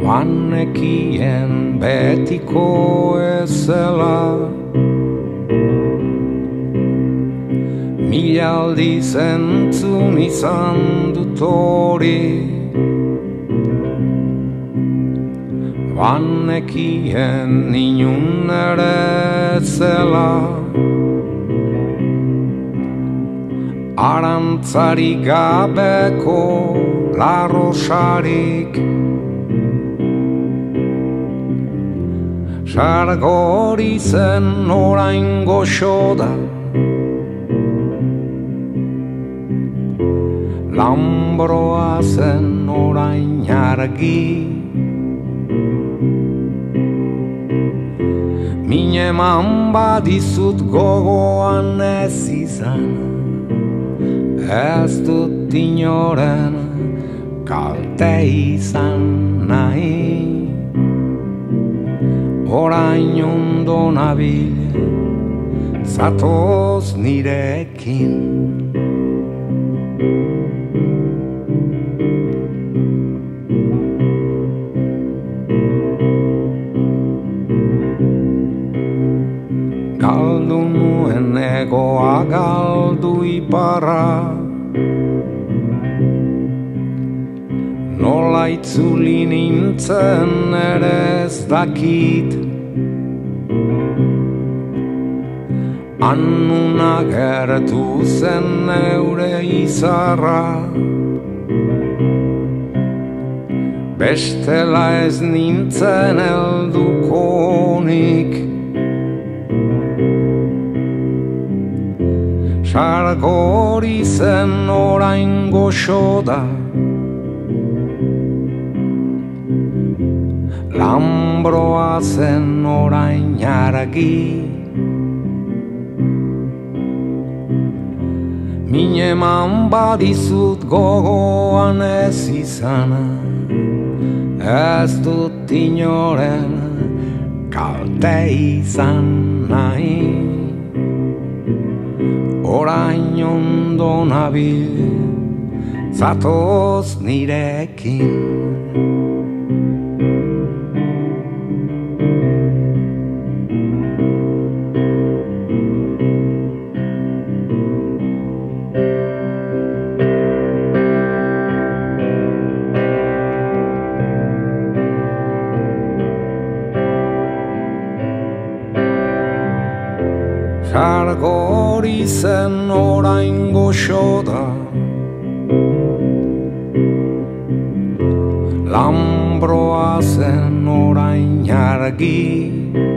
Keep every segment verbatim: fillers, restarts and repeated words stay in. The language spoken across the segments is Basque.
Banekien betiko ezela, mila aldiz entzun izan dut hori. Banekien inun ere zela, arantzari gabeko larrosarik, sargori zen orain goxo da, Lambroa zen orain argi. Mineman badizut gogoan ez izan, ez dut inoren kalte izan nahi. Orain ondo nabil, zatoz nirekin. Galdu nuen egoa galdu iparra, nola itzuli nintzen ere ez dakit. Annuna gertu zen neure izarra, bestela ez nintzen helduko nik. Sargori zen orain goxo da, Lambroa zen orain argi. Mineman badizut gogoan ez izana, ez dut inoren kalte izan nahi. Orain ondo nabil, zatoz nirekin. Sargori zen orain goxo da, Lambroa zen orain argi.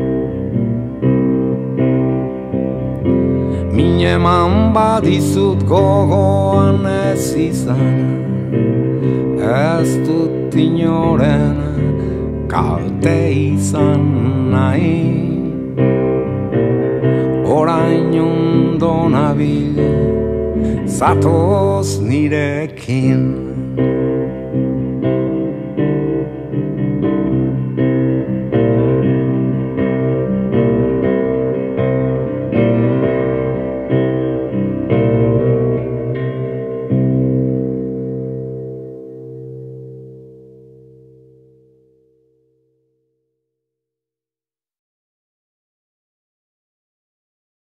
Mineman badizut gogoan ez izan, ez dut inoren kalte izan nahi. Orain ondo nabil, zatoz nirekin.